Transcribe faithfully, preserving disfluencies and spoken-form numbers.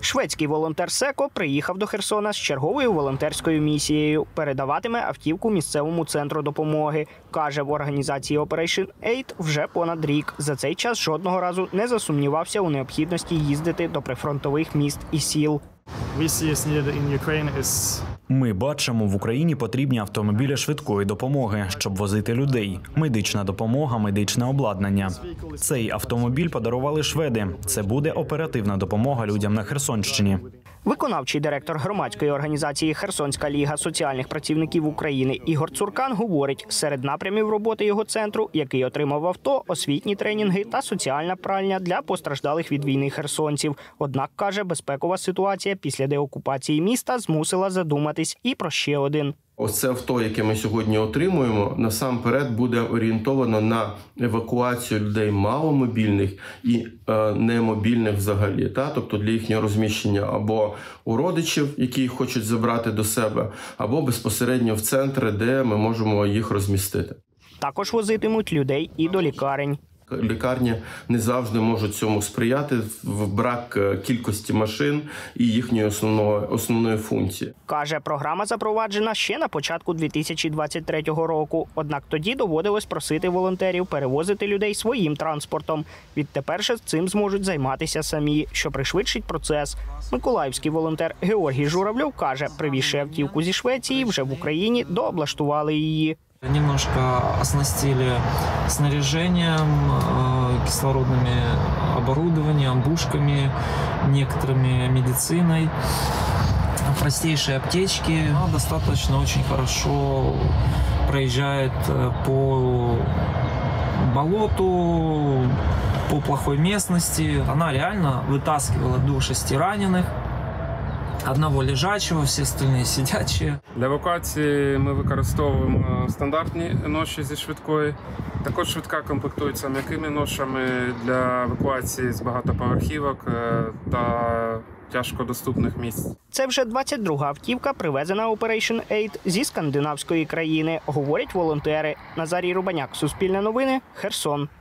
Шведський волонтер Секо приїхав до Херсона з черговою волонтерською місією. Передаватиме автівку місцевому центру допомоги. Каже, в організації Operation Aid вже понад рік. За цей час жодного разу не засумнівався у необхідності їздити до прифронтових міст і сіл. Ми бачимо, в Україні потрібні автомобілі швидкої допомоги, щоб возити людей. Медична допомога, медичне обладнання. Цей автомобіль подарували шведи. Це буде оперативна допомога людям на Херсонщині. Виконавчий директор громадської організації «Херсонська ліга соціальних працівників України» Ігор Цуркан говорить, серед напрямів роботи його центру, який отримав авто, освітні тренінги та соціальна пральня для постраждалих від війни херсонців. Однак, каже, безпекова ситуація після деокупації міста змусила задуматись і про ще один. Ось це авто, яке ми сьогодні отримуємо, насамперед буде орієнтовано на евакуацію людей маломобільних і е, немобільних взагалі. Та? Тобто для їхнього розміщення або у родичів, які їх хочуть забрати до себе, або безпосередньо в центри, де ми можемо їх розмістити. Також возитимуть людей і до лікарень. Лікарні не завжди можуть цьому сприяти в брак кількості машин і їхньої основної, основної функції. Каже, програма запроваджена ще на початку дві тисячі двадцять третього року. Однак тоді доводилось просити волонтерів перевозити людей своїм транспортом. Відтепер же цим зможуть займатися самі, що пришвидшить процес. Миколаївський волонтер Георгій Журавльов каже, привізши автівку зі Швеції, вже в Україні дооблаштували її. Немножко оснастили снаряжением, кислородными оборудованием, бушками, некоторыми медициной. Простейшие аптечки. Она достаточно очень хорошо проезжает по болоту, по плохой местности. Она реально вытаскивала до шести раненых. Одного лежачого, всі остальні сидячі. Для евакуації ми використовуємо стандартні ноші зі швидкої. Також швидка комплектується м'якими ношами для евакуації з багатоповерхівок та тяжкодоступних місць. Це вже двадцять друга автівка, привезена Operation Aid зі скандинавської країни, говорять волонтери. Назарій Рубаняк, Суспільне новини, Херсон.